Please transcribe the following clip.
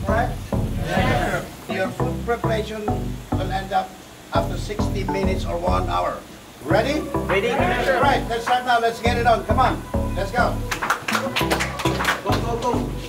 right? Yeah. Your food preparation will end up after 60 minutes or 1 hour. Ready? Ready? Right, let's start now. Let's get it on. Come on. Let's go. Go, go, go.